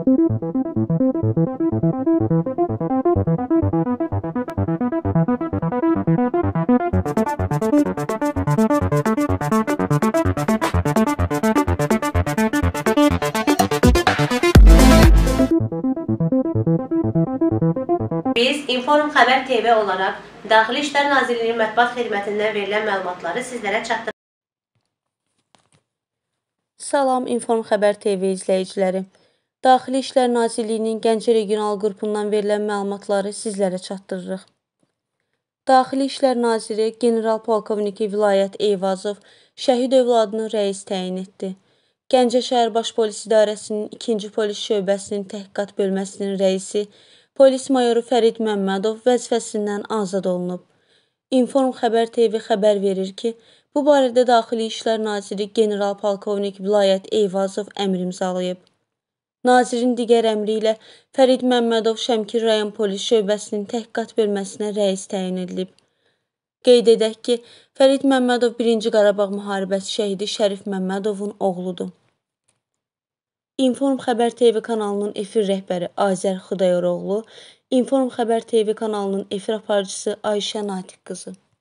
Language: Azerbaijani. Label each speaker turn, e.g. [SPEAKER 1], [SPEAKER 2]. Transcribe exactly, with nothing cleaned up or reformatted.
[SPEAKER 1] Biz İnform Xəbər T V olaraq Daxili İşlər Nazirliyinin mətbuat xidmətindən verilən məlumatları sizlərə çatdırırıq.
[SPEAKER 2] Salam İnform Xəbər T V izləyiciləri. Daxili İşlər Nazirliyinin Gəncə Regional qrupundan verilən məlumatları sizlərə çatdırırıq. Daxili İşlər Naziri General Polkovniki Vilayət Eyvazov şəhid övladını rəis təyin etdi. Gəncə şəhər Baş Polis İdarəsinin ikinci Polis Şöbəsinin Təhqiqat Bölməsinin rəisi Polis Mayoru Fərid Məmmədov vəzifəsindən azad olunub. İnform Xəbər T V xəbər verir ki, bu barədə Daxili İşlər Naziri General Polkovnik Vilayət Eyvazov əmr imzalayıb. Nazirin digər əmri ilə Fərid Məmmədov Şəmkir rayon polis şöbəsinin təhqiqat bölməsinə rəis təyin edilib. Qeyd edək ki, Fərid Məmmədov birinci Qarabağ müharibəsi şəhidi Şərif Məmmədovun oğludur. İnform Xəbər T V kanalının efir rəhbəri Azər Xudayoroğlu, İnform Xəbər T V kanalının efir aparıcısı Ayşə Natiq qızı.